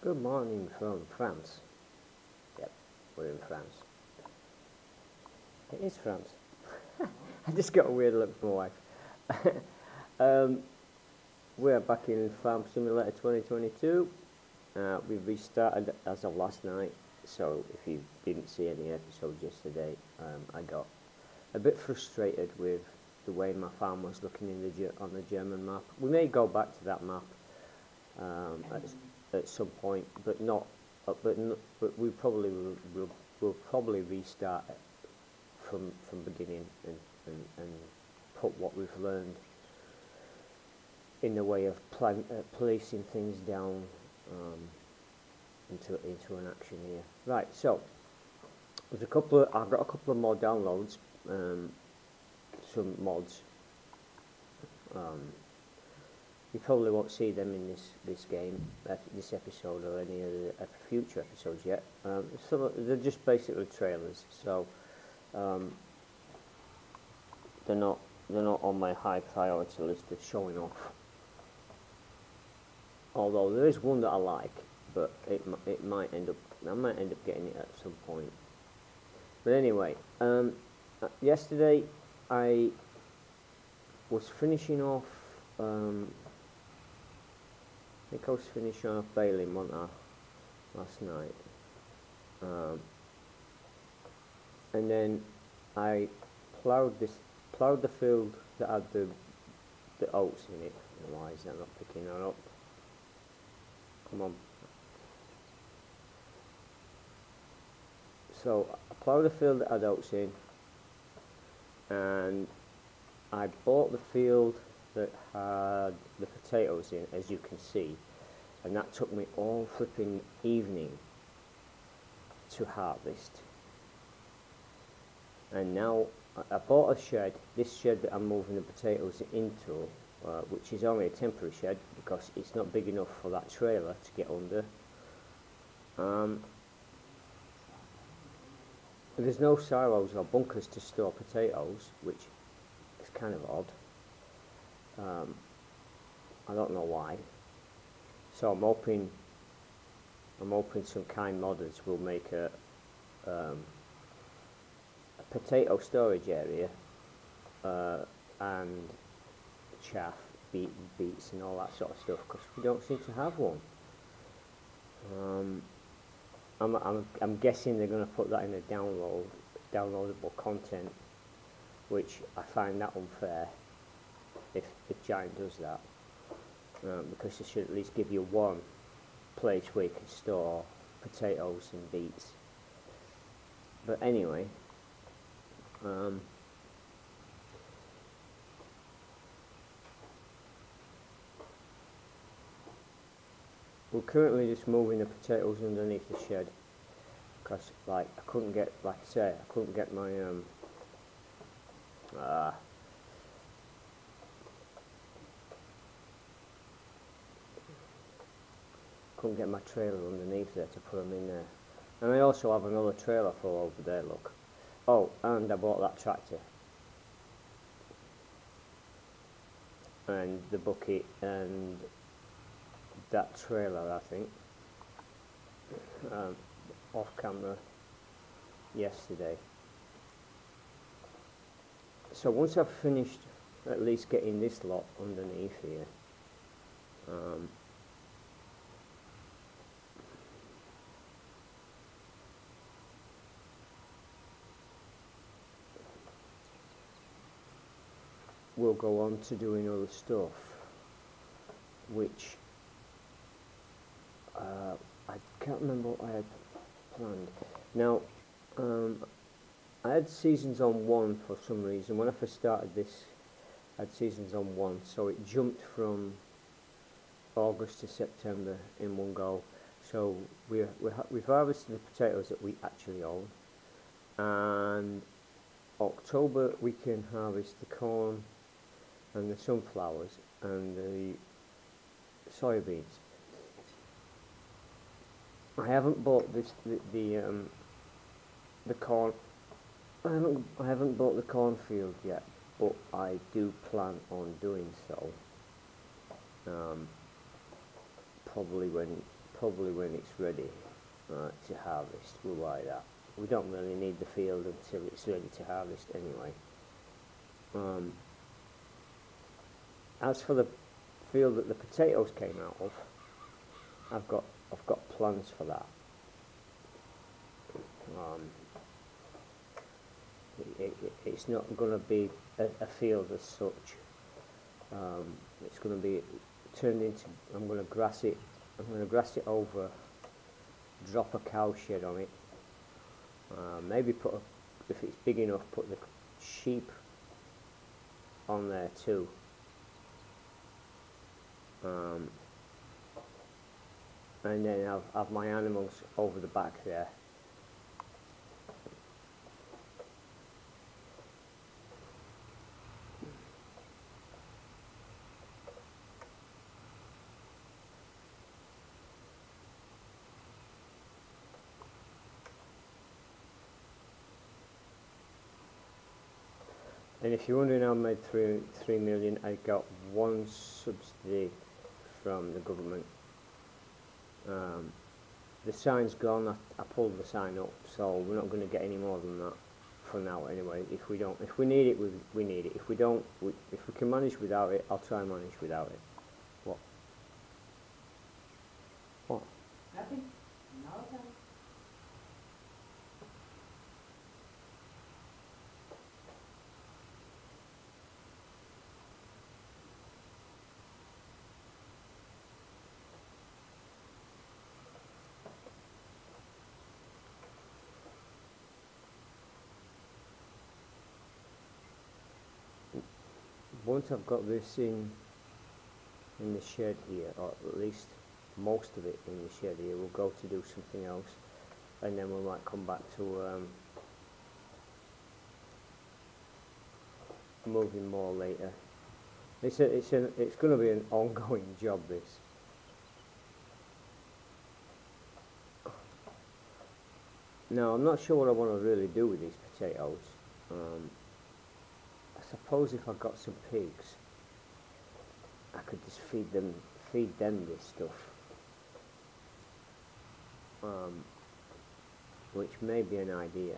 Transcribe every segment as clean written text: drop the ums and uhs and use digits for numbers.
Good morning from France. Yep, we're in France. It is France. I just got a weird look from my wife. We're back in Farm Simulator 2022. We've restarted as of last night, so if you didn't see any episodes yesterday, I got a bit frustrated with the way my farm was looking on the German map. We may go back to that map at some point, but we probably will probably restart it from beginning and put what we've learned in the way of placing things down into an action here. Right, so I've got a couple of more downloads, some mods. You probably won't see them in this game, this episode, or any other future episodes yet. They're just basically trailers, so they're not on my high priority list of showing off. Although there is one that I like, but I might end up getting it at some point. But anyway, yesterday I was finishing off. I think I was finishing off baling, wasn't I, last night? And then I ploughed the field that had the oats in it. Why is that not picking her up? Come on. So I ploughed the field that had oats in, and I bought the field that had the potatoes in, as you can see, and that took me all flipping evening to harvest. And now I bought a shed, this shed that I'm moving the potatoes into, which is only a temporary shed because it's not big enough for that trailer to get under. There's no silos or bunkers to store potatoes, which is kind of odd. I don't know why. So I'm hoping some kind modders will make a potato storage area and chaff, beets and all that sort of stuff, because we don't seem to have one. I'm guessing they're going to put that in a downloadable content, which I find that unfair if Giant does that, because they should at least give you one place where you can store potatoes and beets. But anyway, we're currently just moving the potatoes underneath the shed because, like, I couldn't get my couldn't get my trailer underneath there to put them in there. And I also have another trailer full over there, look. Oh, and I bought that tractor and the bucket and that trailer, I think, off camera yesterday. So once I've finished at least getting this lot underneath here, we'll go on to doing other stuff, which I can't remember what I had planned. Now, I had seasons on 1 for some reason. When I first started this, I had seasons on 1, so it jumped from August to September in one go. So we've harvested the potatoes that we actually own, and October we can harvest the corn and the sunflowers and the soybeans. I haven't bought the corn. I haven't bought the cornfield yet, but I do plan on doing so. Probably probably when it's ready to harvest, we'll buy that. We don't really need the field until it's ready to harvest anyway. As for the field that the potatoes came out of, I've got plans for that. It's not going to be a field as such. It's going to be turned into. I'm going to grass it. I'm going to grass it over. Drop a cow shed on it. Maybe if it's big enough, put the sheep on there too. And then have my animals over the back there. And if you're wondering how I made 3 million, I got one subsidy from the government. The sign's gone. I pulled the sign up, so we're not going to get any more than that for now. Anyway, if we need it, we need it. If we don't, if we can manage without it, I'll try and manage without it. What? What? Nothing. No, no. Once I've got this in the shed here, or at least most of it in the shed here, we'll go to do something else, and then we might come back to moving more later. It's going to be an ongoing job, this. Now, I'm not sure what I want to really do with these potatoes. I suppose if I got some pigs, I could just feed them this stuff, which may be an idea.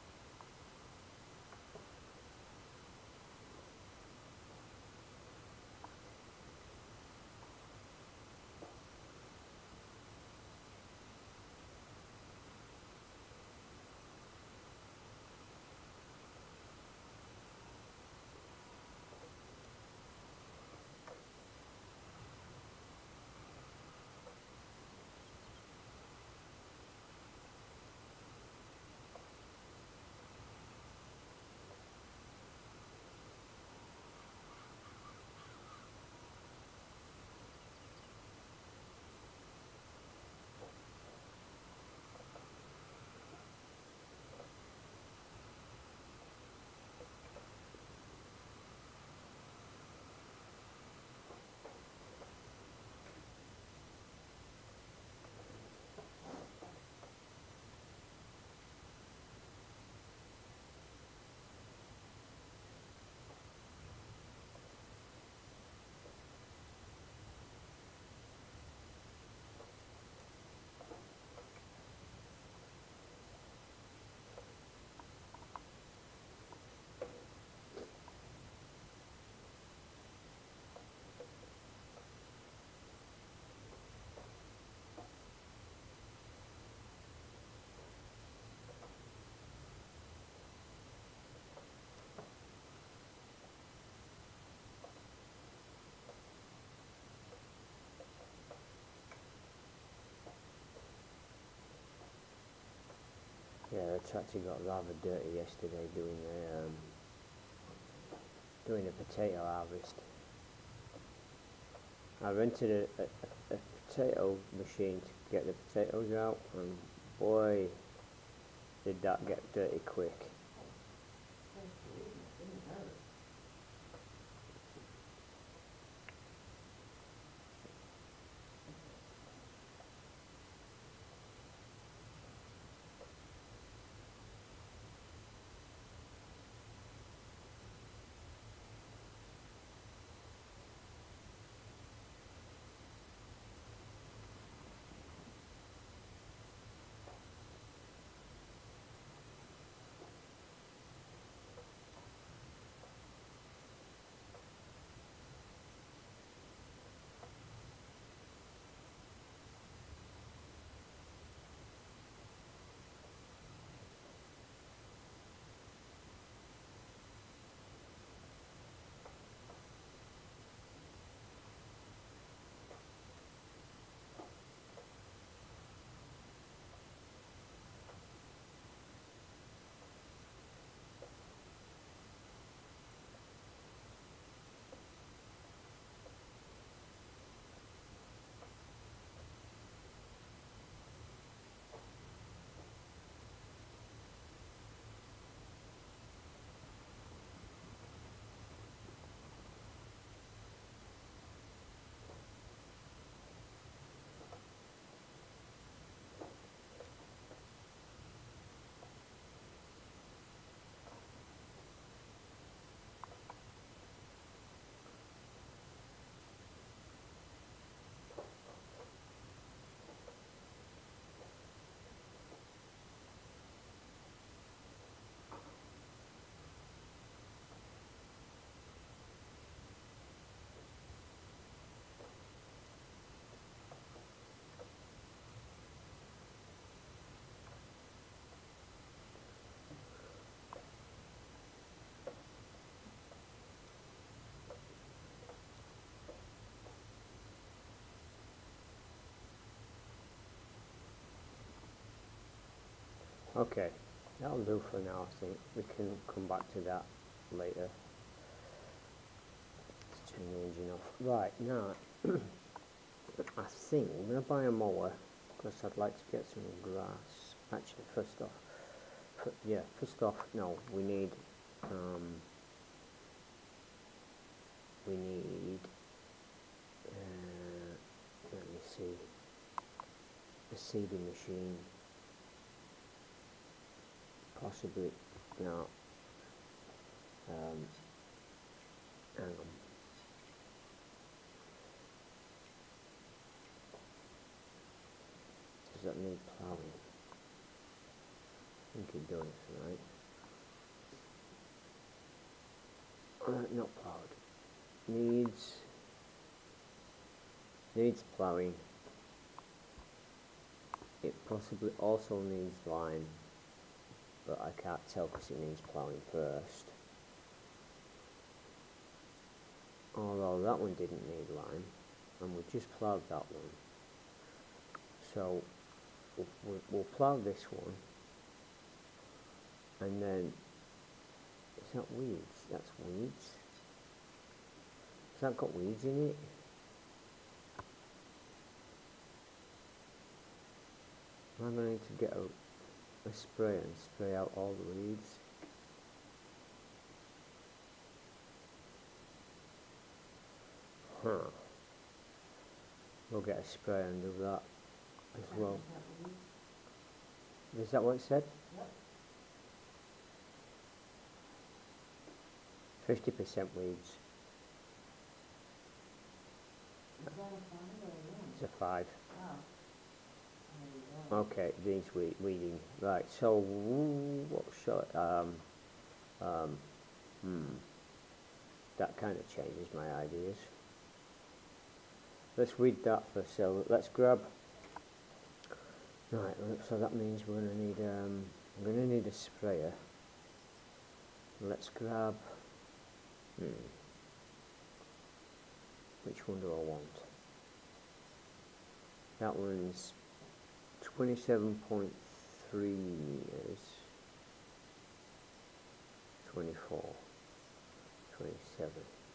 Yeah, the tractor got rather dirty yesterday doing a potato harvest. I rented a potato machine to get the potatoes out, and boy, did that get dirty quick. Okay, that'll do for now. I think we can come back to that later. Let's turn the engine off. Right, now I think I'm going to buy a mower because I'd like to get some grass. Actually, first off, no, we need let me see, a seeding machine, possibly, no, hang on. Does that need ploughing? I think it does, right? Not ploughed. Needs ploughing. It possibly also needs lime, but I can't tell because it needs ploughing first. Although that one didn't need lime, and we just ploughed that one. So we'll plough this one, and then, is that weeds? That's weeds. Has that got weeds in it? Am I going to get a spray and spray out all the weeds? Huh. We'll get a spray and do that as well. Is that what it said? Yep. 50% weeds. Is that a 5 or a 1? It's a 5. Oh. Okay, these weeding. Right, so what shall that kind of changes my ideas. Let's weed that first. So let's grab. Right, so that means we're going to need I'm going to need a sprayer. Let's grab. Which one do I want? That one's 27.3 meters. 24. 27.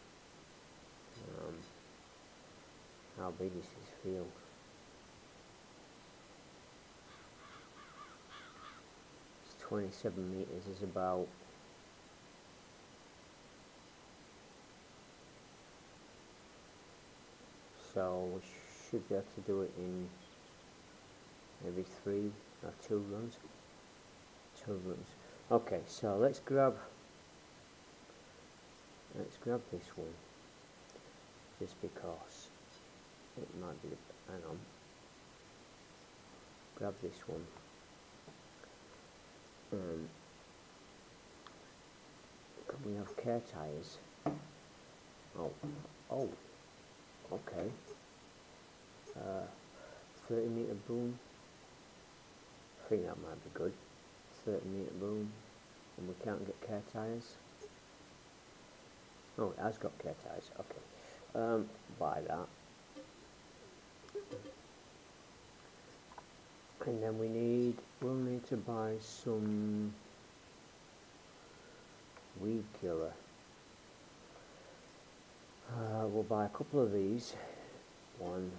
How big is this field? It's 27 meters is about so we should be able to do it in maybe 3 or 2 runs. 2 runs. Okay, so let's grab this one just because it might be hang on. Grab this one. Can we have care tires? Oh, okay. 30 meter boom. I think that might be good. 30 meter boom, and we can't get care tires. Oh, it has got care tires. Okay, buy that. And then we'll need to buy some weed killer. We'll buy a couple of these. 1,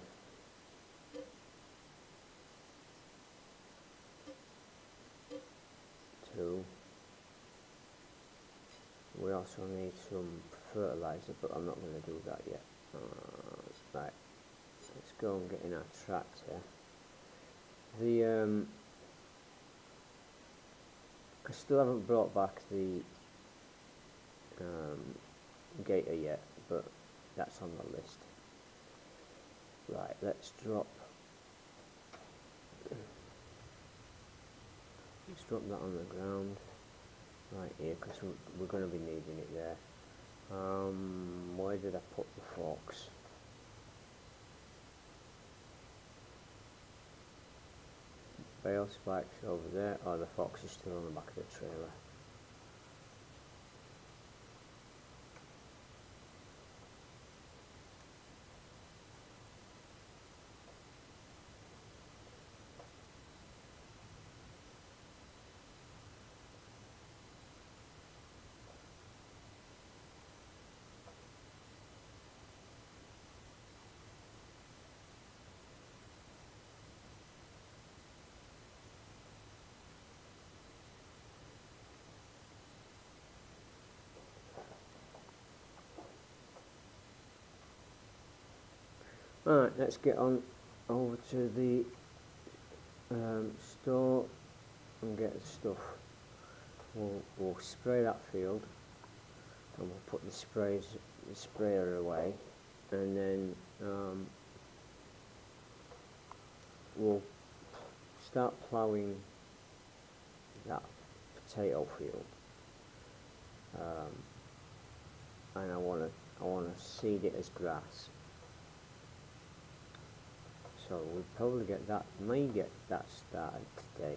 2. We also need some fertilizer, but I'm not going to do that yet. Right, let's go and get in our tractor. I still haven't brought back the gator yet, but that's on the list. Right, let's drop that on the ground right here because we're going to be needing it there. Where did I put the forks? Bale spikes over there. Oh, the forks is still on the back of the trailer. Alright, let's get on over to the store and get the stuff. We'll spray that field, and we'll put the sprayer away, and then we'll start ploughing that potato field. And I wanna seed it as grass. So we'll probably may get that started today.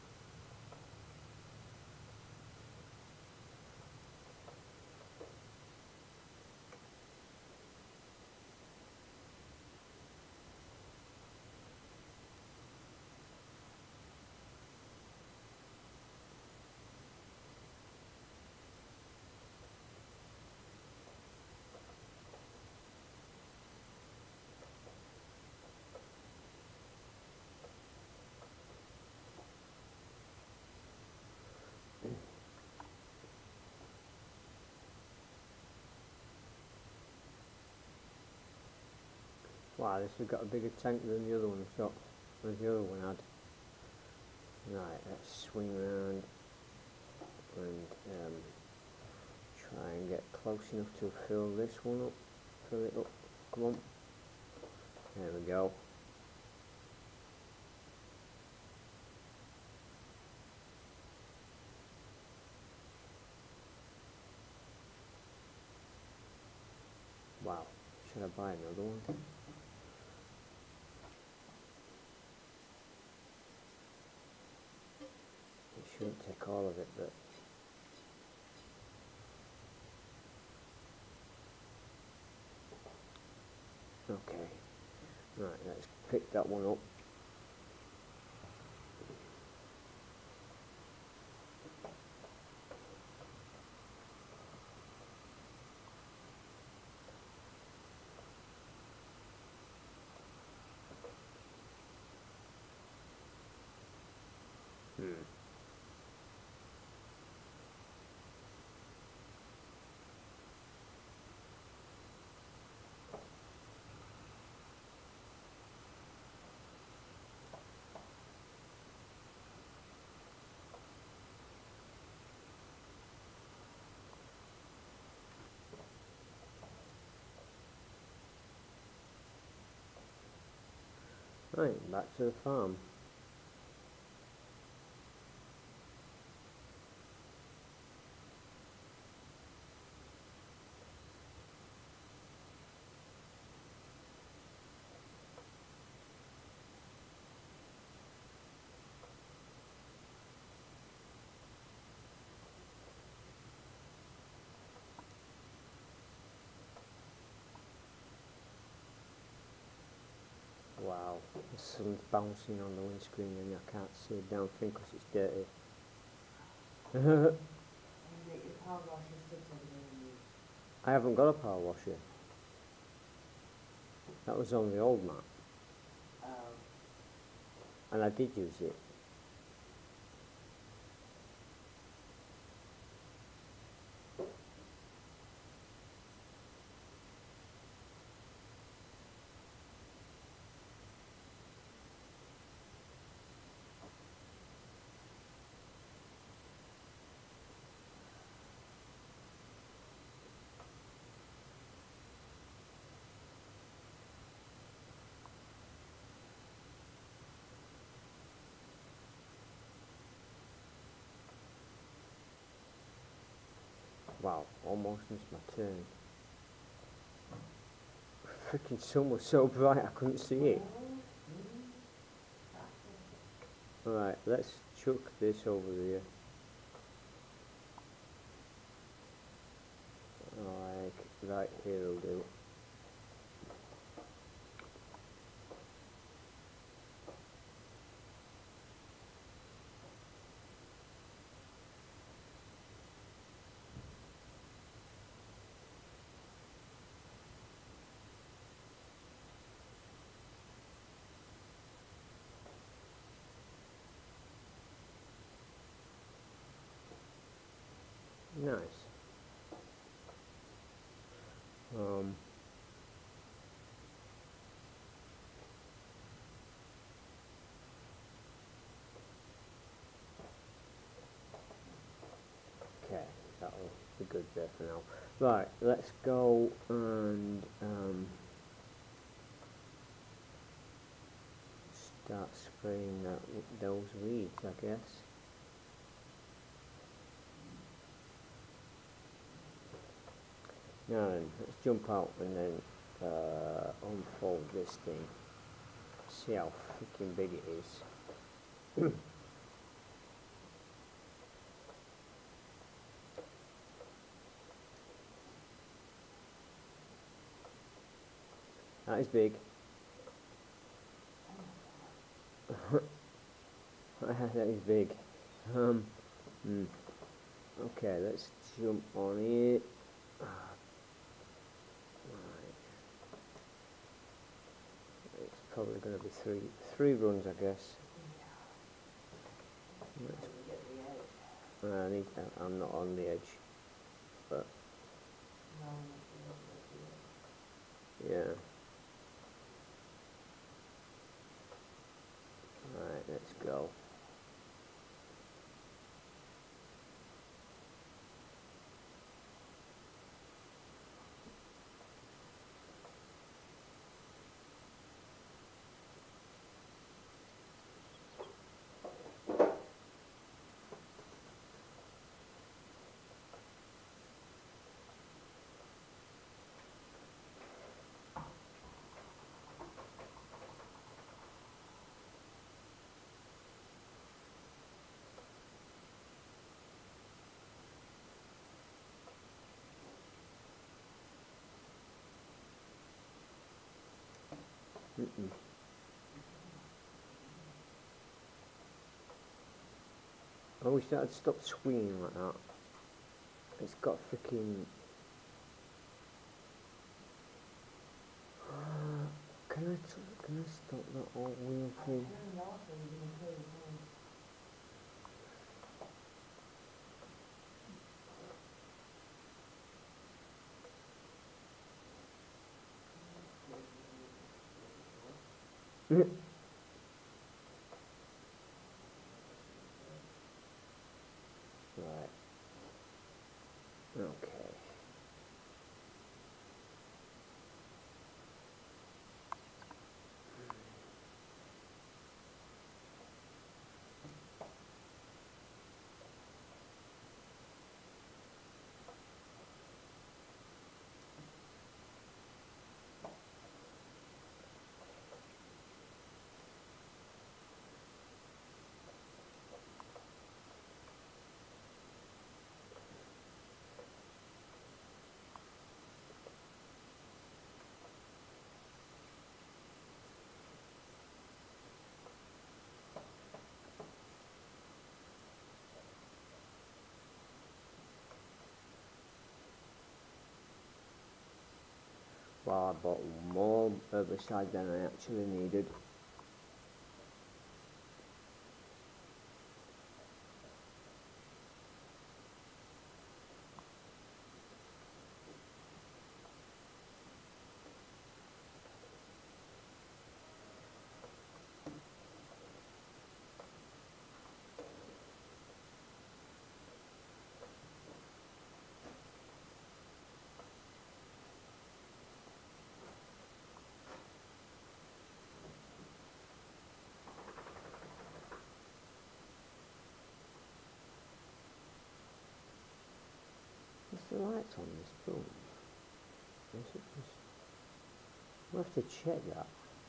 Wow, this has got a bigger tank than the other one than the other one had. Right, let's swing around and try and get close enough to fill this one up. Fill it up. Come on. There we go. Wow, should I buy another one? It shouldn't take all of it, but okay. Right, let's pick that one up. Right, back to the farm. Wow, the sun's bouncing on the windscreen and I can't see a damn thing because it's dirty. And you get your power washer sticks over there and you... I haven't got a power washer. That was on the old map, and I did use it. Wow, almost missed my turn. Freaking sun was so bright I couldn't see it. Alright, let's chuck this over there. Like, right here will do. Nice. for now. Right, let's go and start spraying those weeds, I guess. Now then, let's jump out and then unfold this thing. See how freaking big it is. That is big. That is big. Okay, let's jump on it. Right. It's probably going to be three runs, I guess. I'm not on the edge, but yeah. Right, let's go. I wish that had stopped swinging like that. It's got freaking... Can I stop that all wheel thing? Right. Okay. Well, I bought more herbicide than I actually needed. What's the lights on this phone? We'll have to check that.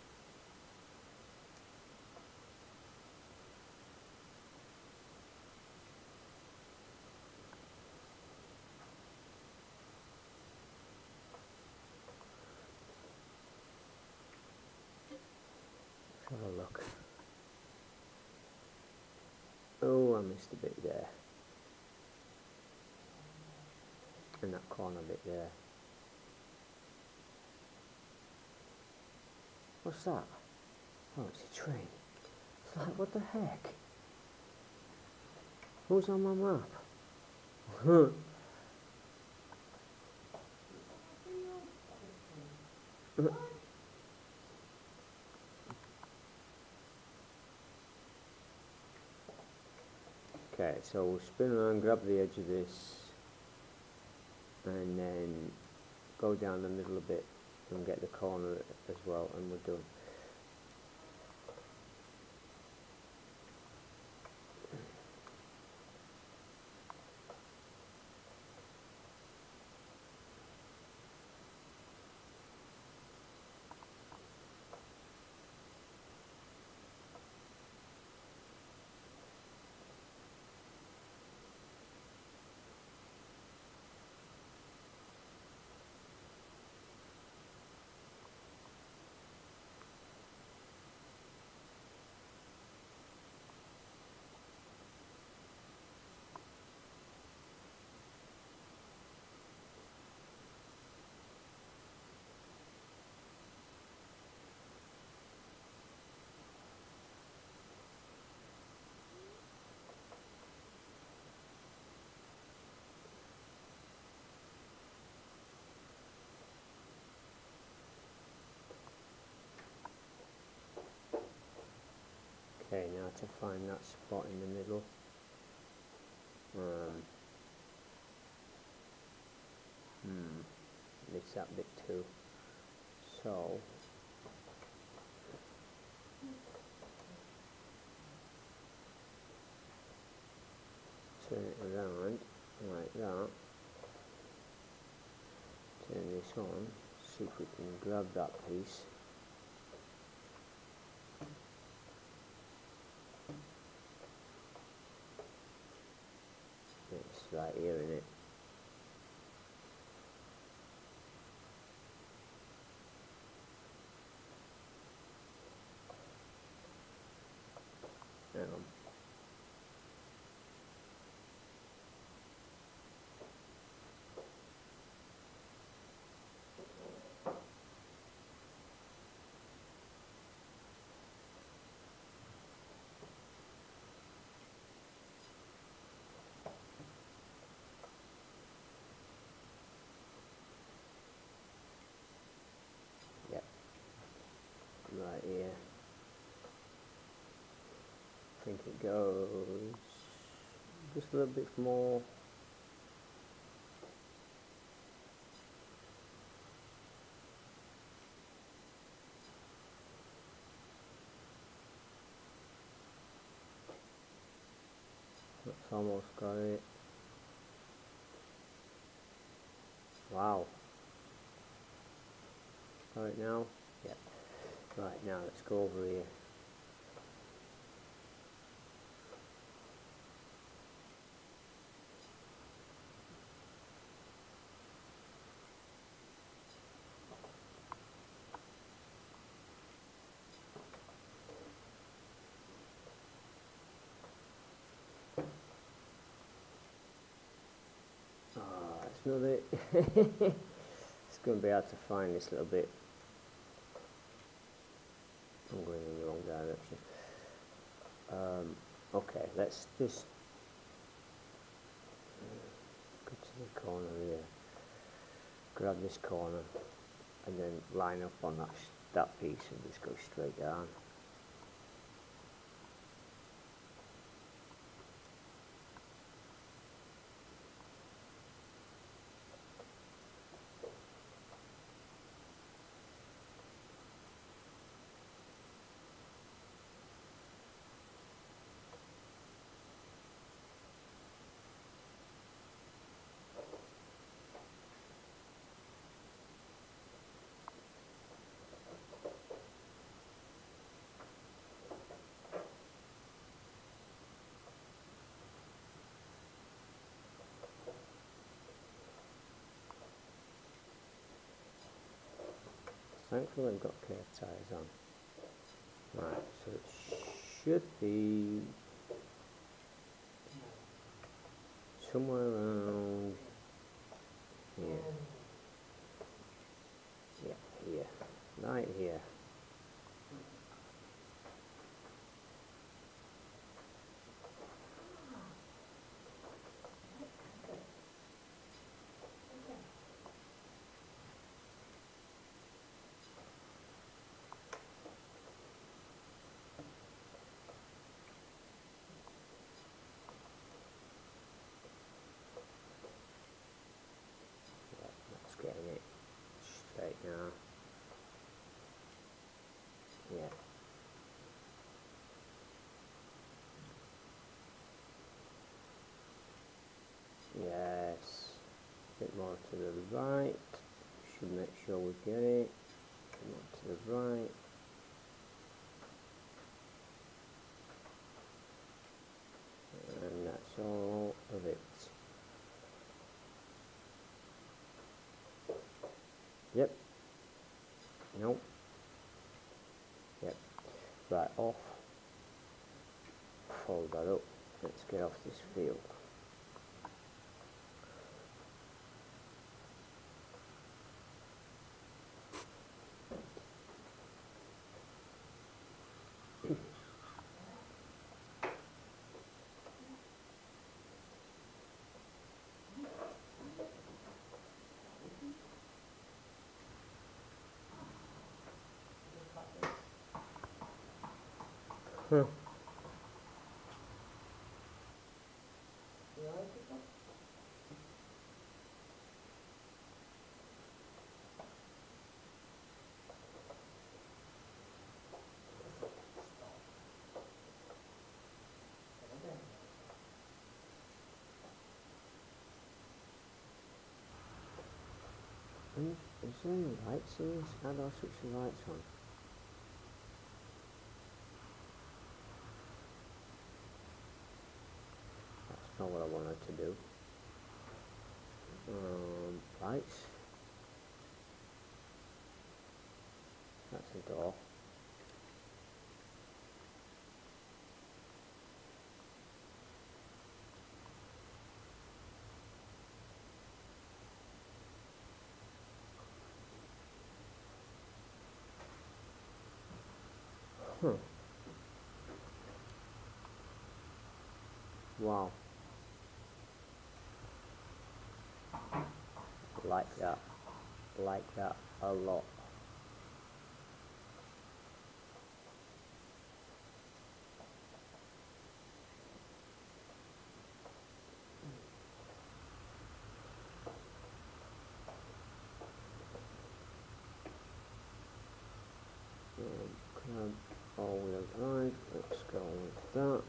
Let's have a look. Oh, I missed a bit there. And that corner bit there. What's that? Oh, it's a train. It's like, what the heck? Who's on my map? Okay, so we'll spin around, grab the edge of this. and then go down the middle a bit and get the corner as well, and we're done. Okay, now to find that spot in the middle. It's that bit too. So turn it around like that. Turn this on. See if we can grab that piece. It's right here, isn't it? Right here. I think it goes just a little bit more. That's almost got it. Wow. Got it now? Yeah. Right, now let's go over here. It's not it. It's going to be hard to find this little bit. I'm going in the wrong direction. Okay, let's just go to the corner here. Grab this corner and then line up on that piece and just go straight down. Thankfully I've got curved tires on. Right, so it should be somewhere around here. Yeah, here. Right here. more to the right. Should make sure we get it. More to the right. And that's all of it. Yep. Nope. Yep. Right, off. Fold that up. Let's get off this field. Huh. You like it? Is there any lights in this? How do I switch the lights on? That's not what I wanted to do. Lights. That's a door. Huh. Wow. Like that. Like that a lot. Grab all-wheel drive. Let's go with that.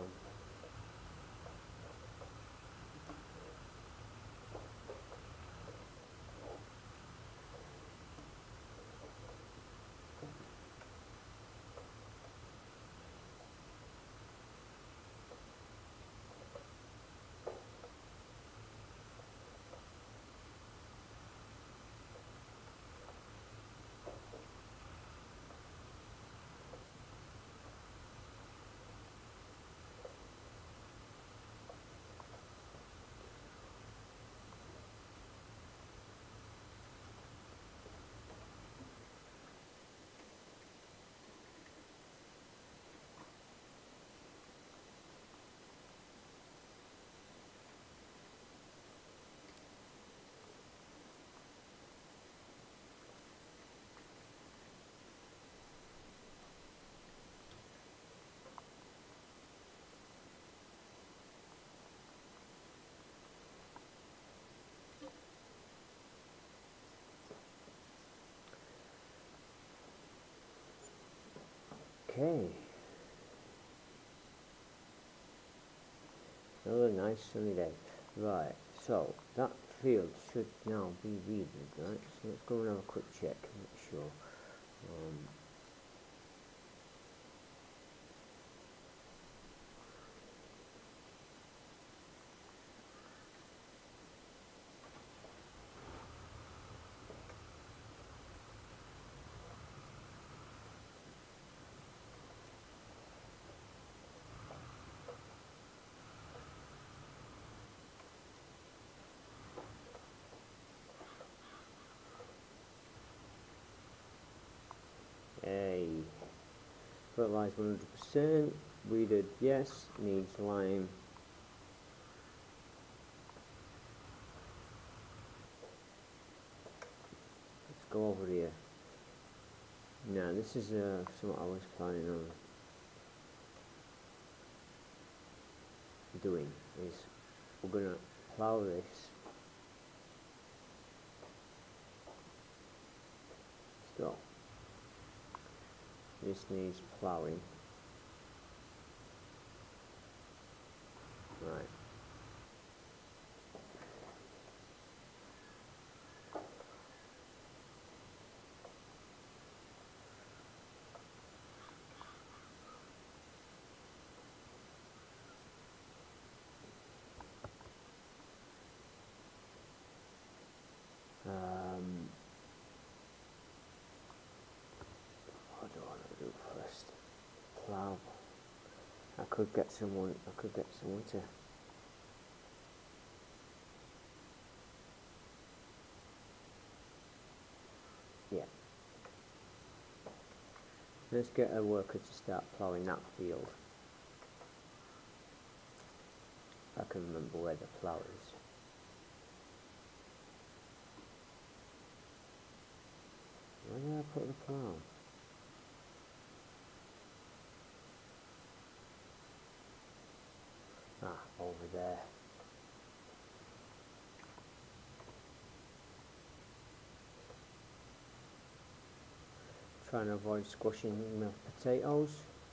Okay. Another nice sunny day. Right, so that field should now be weeded, right? So let's go and have a quick check, make sure. Fertilized 100%, weeded yes, needs lime. Let's go over here. Now this is something I was planning on doing, is we're going to plough this. So this needs ploughing. Right. I could get someone to. Yeah. Let's get a worker to start ploughing that field. I can remember where the plough is. Where did I put the plough? Ah, over there. Trying to avoid squashing my potatoes.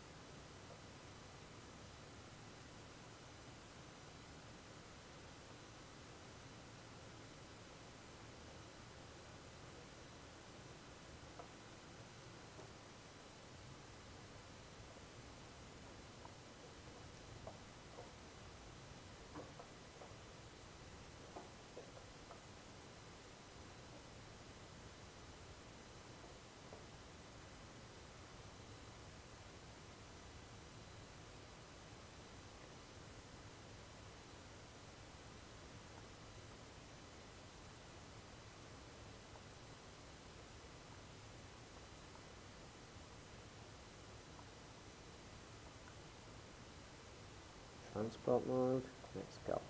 Transport mode, let's go.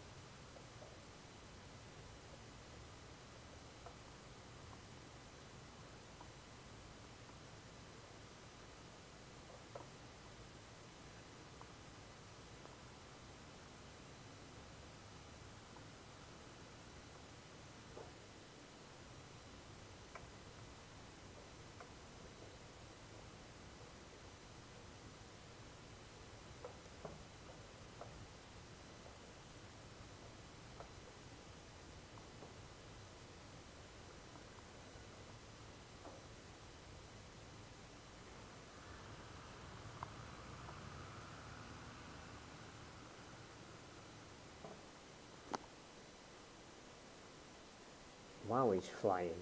Wow, he's flying.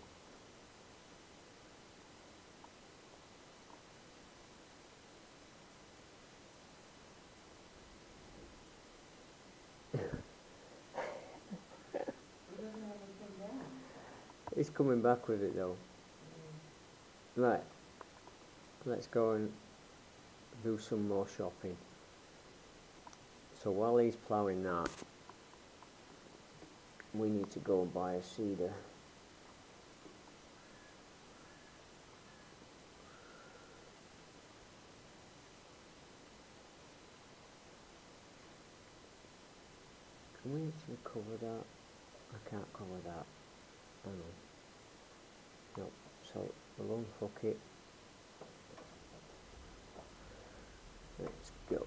He doesn't have anything down. He's coming back with it though. Right, let's go and do some more shopping. So while he's ploughing that, we need to go and buy a seeder. Can we actually cover that? I can't cover that. Hang on. Nope. So we'll unhook it. Let's go.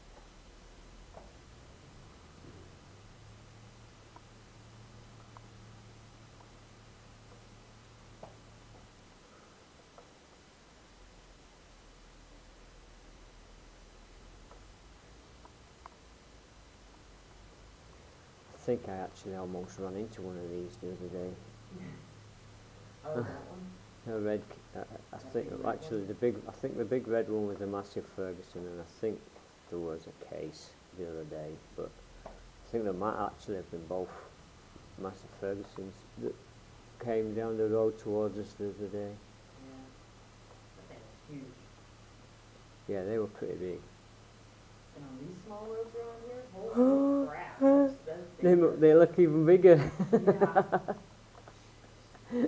I think I actually almost ran into one of these the other day. Oh, that one? A red, I think actually the big red one was a massive Ferguson, and I think there was a case the other day, but I think there might actually have been both massive Fergusons that came down the road towards us the other day. Yeah. But that was huge. Yeah, they were pretty big. And on these small roads around here, holy crap. That's They look even bigger. Yeah.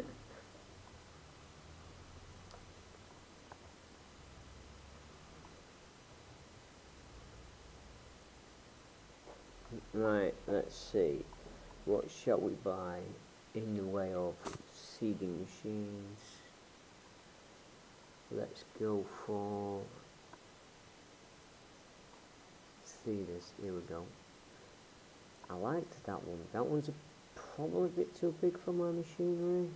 Right, let's see. What shall we buy in the way of seeding machines? Let's go for seeders. Here we go. I liked that one. That one's probably a bit too big for my machinery.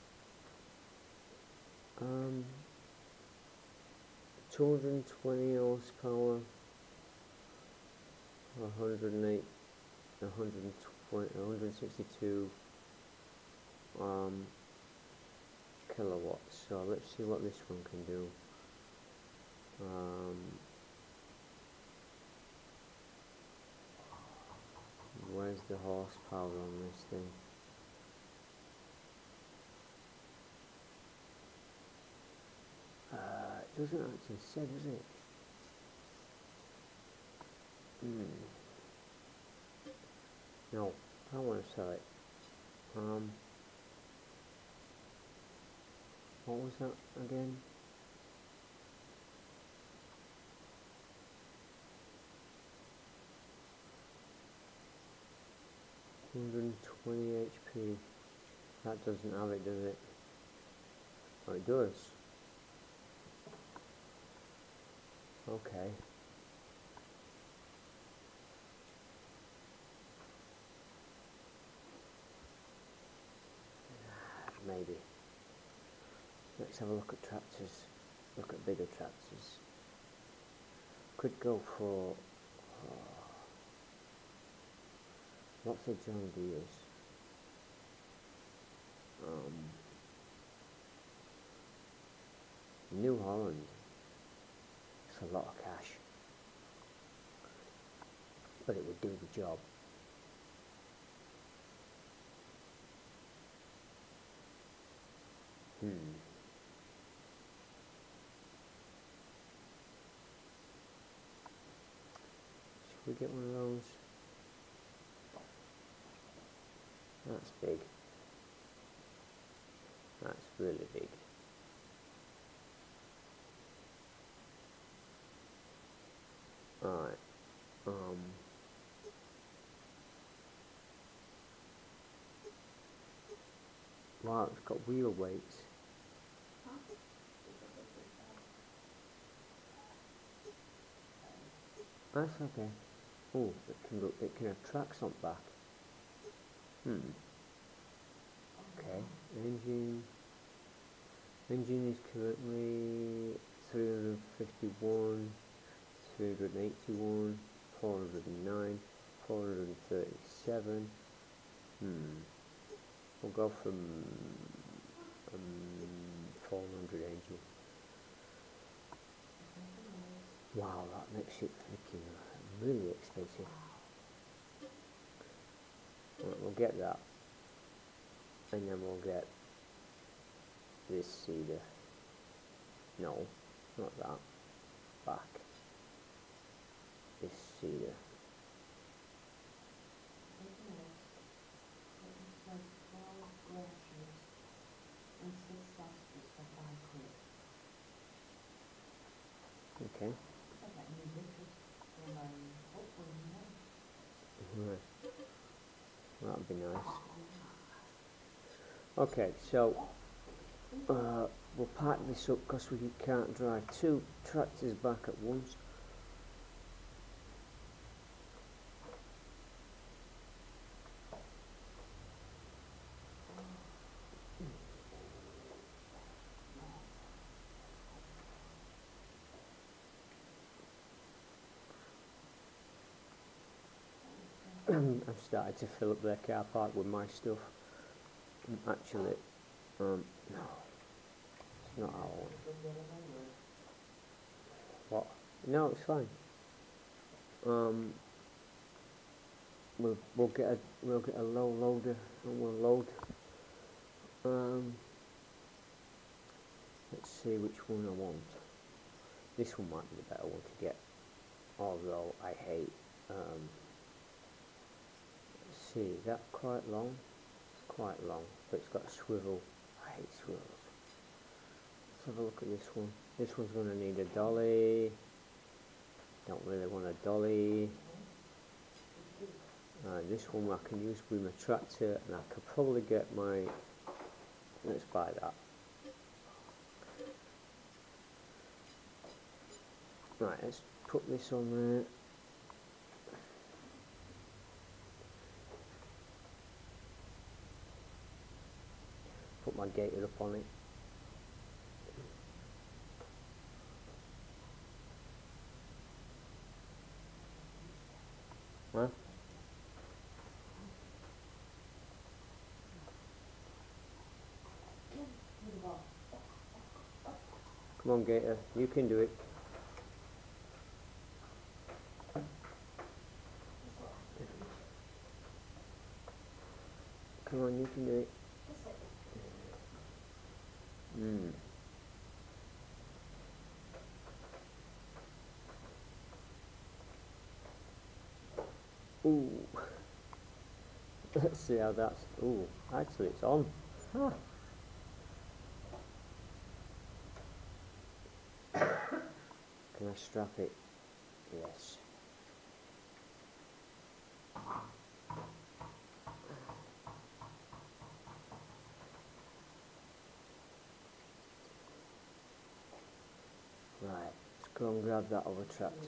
220 horsepower, 108, 120, 162 kilowatts. So let's see what this one can do. the horsepower on this thing? It doesn't actually say, does it? No, I don't want to sell it. What was that again? $120 HP. That doesn't have it, does it? Oh, it does. Okay. Maybe. Let's have a look at tractors. Look at bigger tractors. Could go for lots of John Deere's. New Holland. It's a lot of cash, but it would do the job. Should we get one of those? That's big. That's really big. Alright. Wow, it's got wheel weights. That's okay. Oh, it can have tracks on back. Okay. Engine is currently 351, 381, 409, 437. We'll go from 400 engine. Wow, that makes it freaking really expensive. Right, we'll get that, and then we'll get this cedar. No, not that. Back. This cedar. Okay. Right. That'd be nice. Okay, so we'll pack this up because we can't drive two tractors back at once. I've started to fill up their car park with my stuff. Actually, no, it's not how I want it. What? No, it's fine. We'll get a low loader and we'll load. Let's see which one I want. This one might be the better one to get, although I hate. Let's see, is that quite long? It's quite long, but it's got a swivel. I hate swivels. Let's have a look at this one. This one's going to need a dolly. Don't really want a dolly. This one I can use with my tractor, and I could probably get my. Let's buy that. Right, let's put this on there. Put my gator up on it. Huh? Come on, gator, you can do it. Come on, you can do it. Ooh. Let's see how that's... Ooh, actually it's on. Huh. Can I strap it? Yes. Right, let's go and grab that other tractor.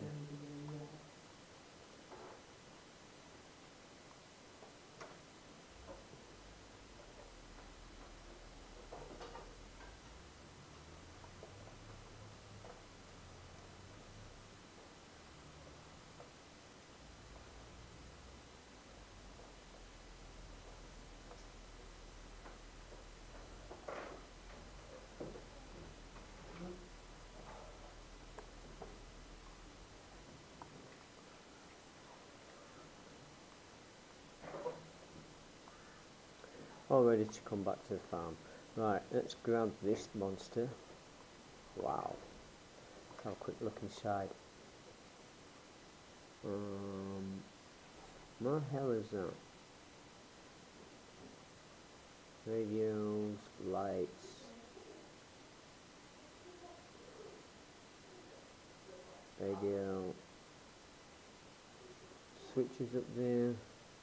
All ready to come back to the farm. Right, let's grab this monster. Wow. Have a quick look inside. What the hell is that? Radios, lights. Radio. Switches up there.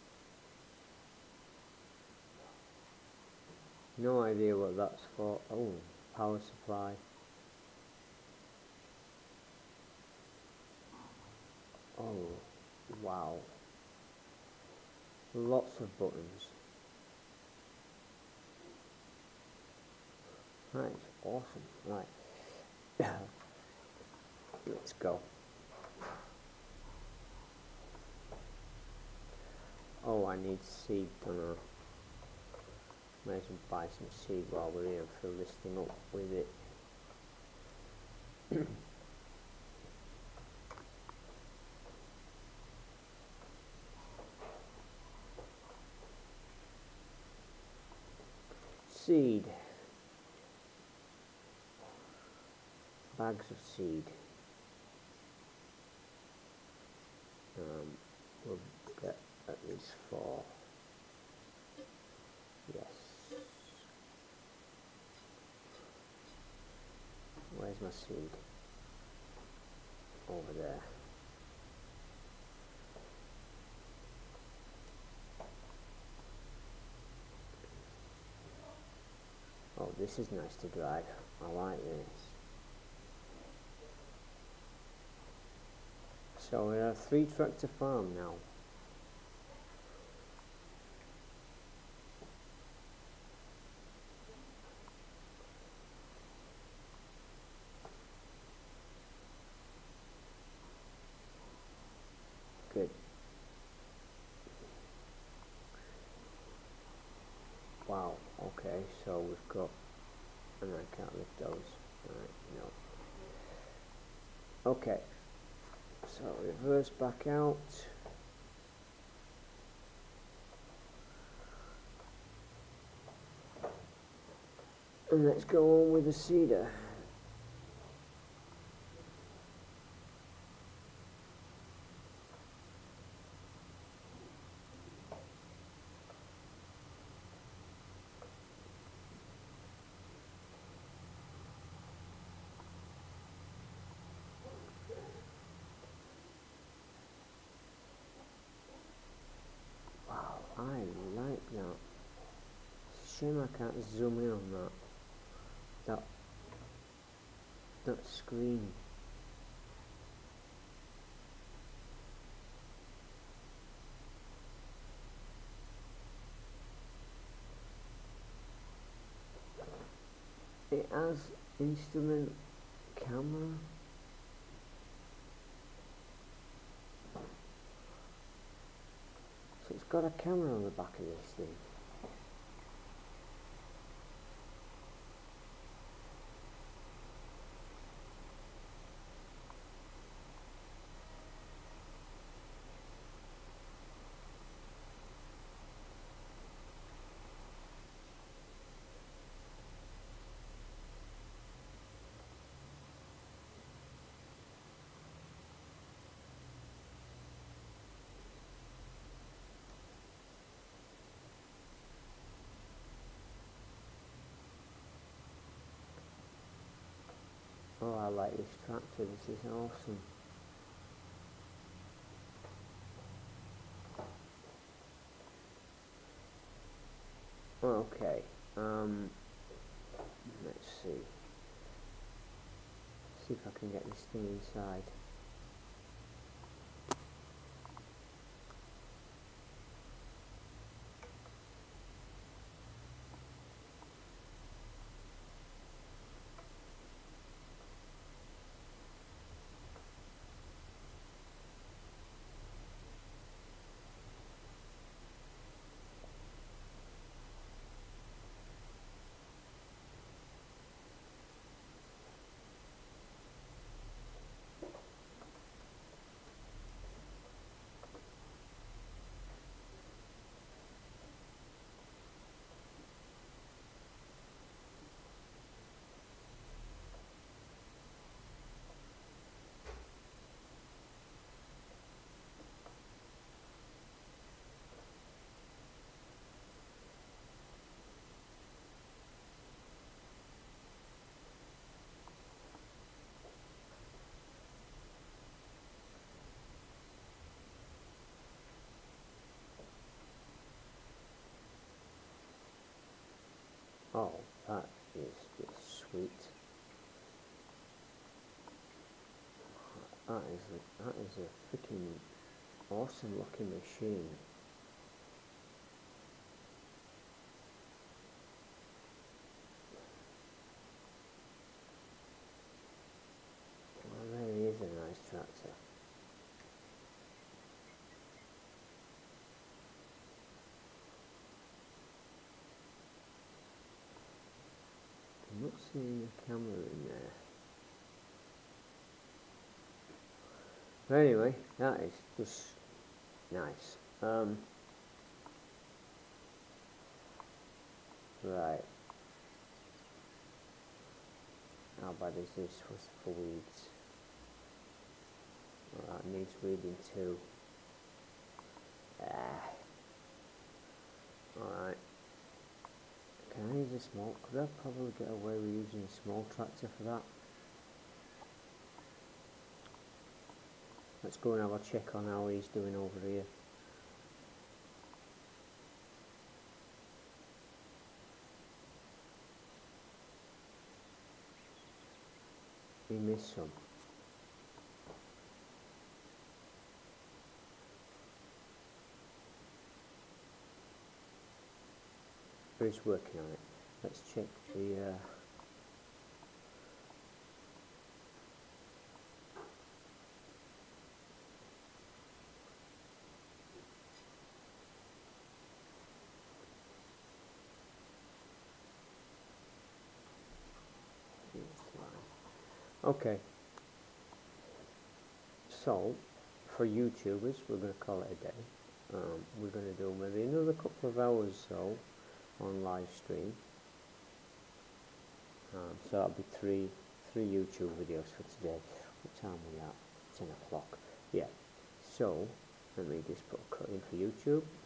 No idea what that's for. Oh, power supply. Oh, wow. Lots of buttons. Right, awesome. Right. Let's go. Oh, I need seed, don't I? Might as well buy some seed while we're here and fill this thing up with it. Seed. Bags of seed. We'll get at least 4. Yes. Where's my seed? Over there. Oh, this is nice to drive. I like this. So we have 3 tractor farm now. Good. Wow, okay, so we've got, and I can't lift those. Alright, no. Okay, so reverse back out. And let's go on with the seeder. I like that. It's a shame I can't zoom in on that screen. It has instrument camera. So it's got a camera on the back of this thing. like this tractor, this is awesome. Okay, let's see if I can get this thing inside. Oh, that is just sweet. That is a freaking awesome looking machine. Well, really is a nice tractor. I'm not seeing the camera in there. But anyway, that is just nice. Right. How bad is this for weeds? Well, that needs weeding too. Alright. Can I use a small? Could I probably get away with using a small tractor for that? Let's go and have a check on how he's doing over here. He missed some. But he's working on it. Let's check the okay. So, for YouTubers, we're going to call it a day. We're going to do maybe another couple of hours so on live stream. So that'll be three YouTube videos for today. What time are we at? 10 o'clock. Yeah. So let me just put a cut in for YouTube.